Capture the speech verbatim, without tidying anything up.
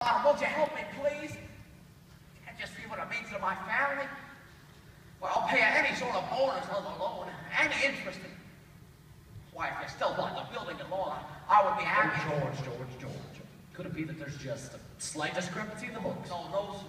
Father, won't you help me, please? Can't you see what it means to my family? Well, I'll pay any sort of bonus on the loan, any interest. Why, if you still want the building and loan, I would be happy. Oh, George, George, George. Could it be that there's just a slight discrepancy in the books? No, no,